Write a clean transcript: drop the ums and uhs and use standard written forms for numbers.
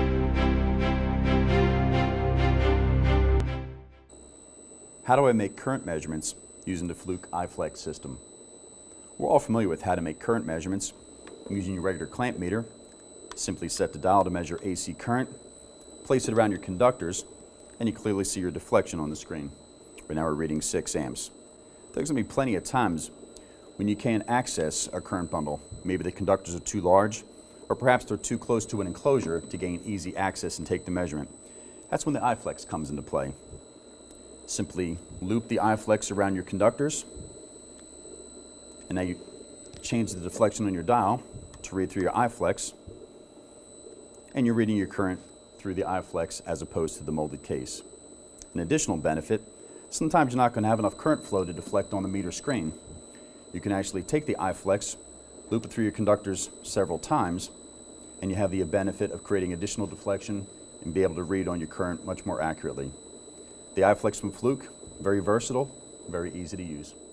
How do I make current measurements using the Fluke iFlex system? We're all familiar with how to make current measurements using your regular clamp meter. Simply set the dial to measure AC current, place it around your conductors, and you clearly see your deflection on the screen. Right now we're reading 6 amps. There's going to be plenty of times when you can't access a current bundle. Maybe the conductors are too large, or perhaps they're too close to an enclosure to gain easy access and take the measurement. That's when the iFlex comes into play. Simply loop the iFlex around your conductors, and now you change the deflection on your dial to read through your iFlex, and you're reading your current through the iFlex as opposed to the molded case. An additional benefit, sometimes you're not going to have enough current flow to deflect on the meter screen. You can actually take the iFlex, loop it through your conductors several times, and you have the benefit of creating additional deflection and be able to read on your current much more accurately. The iFlex from Fluke, very versatile, very easy to use.